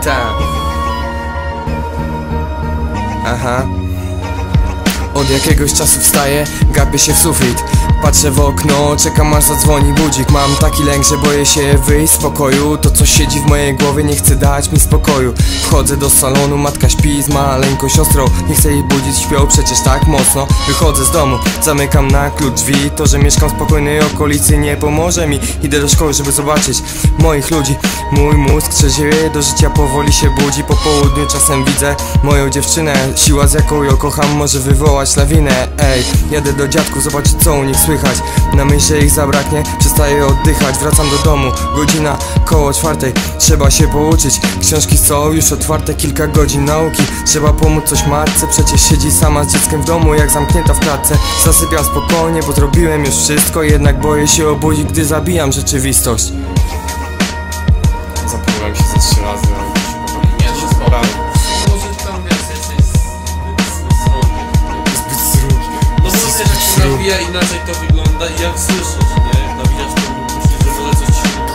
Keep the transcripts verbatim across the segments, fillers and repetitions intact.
Tak. Aha. Od jakiegoś czasu wstaję, gapię się w sufit. Patrzę w okno, czekam aż zadzwoni budzik. Mam taki lęk, że boję się wyjść z pokoju. To coś siedzi w mojej głowie, nie chce dać mi spokoju. Wchodzę do salonu, matka śpi z maleńką siostrą. Nie chcę jej budzić, śpią przecież tak mocno. Wychodzę z domu, zamykam na klucz drzwi. To, że mieszkam w spokojnej okolicy, nie pomoże mi. Idę do szkoły, żeby zobaczyć moich ludzi. Mój mózg trzeźwieje, do życia powoli się budzi. Po południu czasem widzę moją dziewczynę. Siła, z jaką ją kocham, może wywołać lawinę. Ej, jadę do dziadków, zobaczyć co u nich słychać. Na myśl, że ich zabraknie, przestaję oddychać. Wracam do domu, godzina koło czwartej. Trzeba się pouczyć, książki są już otwarte. Kilka godzin nauki, trzeba pomóc coś matce. Przecież siedzi sama z dzieckiem w domu, jak zamknięta w klatce. Zasypiam spokojnie, bo zrobiłem już wszystko. Jednak boję się obudzić, gdy zabijam rzeczywistość. Zapomniałem się ze trzy razy. Nie, to jest spoko. Może tam wiesz, jesteś zbyt srogi. Zbyt srogi. No bo wiesz, jak się nabija, inaczej to wygląda i jak słyszysz, nie? Jak nabijasz, to myślisz, że w ogóle coś ci nie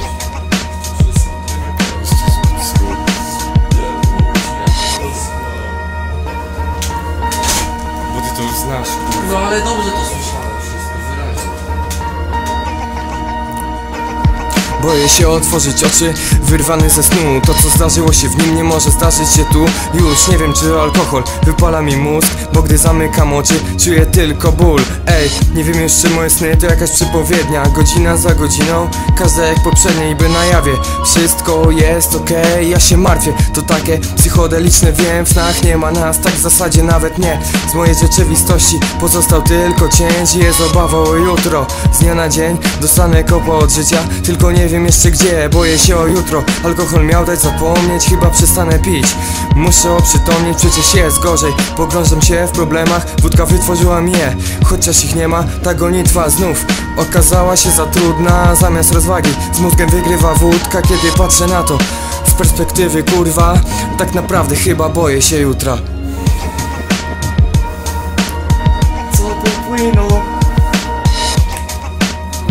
Bo ty to już znasz. No ale dobrze to słyszałem wszystko, wyraźnie. Boję się otworzyć oczy, wyrwany ze snu. To co zdarzyło się w nim nie może zdarzyć się tu. Już nie wiem, czy alkohol wypala mi mózg, bo gdy zamykam oczy, czuję tylko ból. Ej, nie wiem już, czy moje sny to jakaś przepowiednia. Godzina za godziną, każda jak poprzedniej, by na jawie wszystko jest okej, okay. Ja się martwię, to takie psychodeliczne, wiem. W snach nie ma nas, tak w zasadzie nawet nie. Z mojej rzeczywistości pozostał tylko cień. Jest obawa o jutro, z dnia na dzień dostanę kopa od życia, tylko nie wiem jeszcze gdzie. Boję się o jutro, alkohol miał dać zapomnieć. Chyba przestanę pić, muszę oprzytomnieć, przecież jest gorzej. Pogrążam się w problemach, wódka wytworzyła mnie. Chociaż ich nie ma, ta gonitwa znów okazała się za trudna. Zamiast rozwagi z mózgiem wygrywa wódka. Kiedy patrzę na to z perspektywy, kurwa, tak naprawdę chyba boję się jutra. Co popłyną?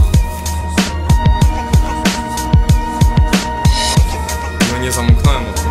No nie zamknąłem.